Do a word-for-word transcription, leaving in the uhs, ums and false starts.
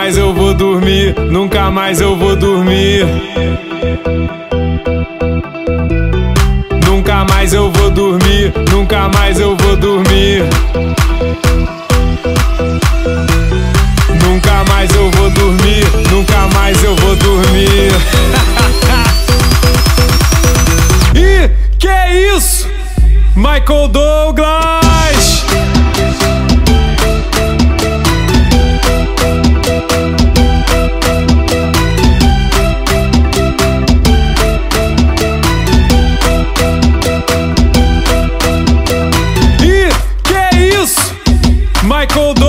mais eu vou dormir, nunca mais eu vou dormir. Nunca mais eu vou dormir, nunca mais eu vou dormir. Nunca mais eu vou dormir, nunca mais eu vou dormir. E que é isso? Michael Douglas. E que é isso? Michael Douglas.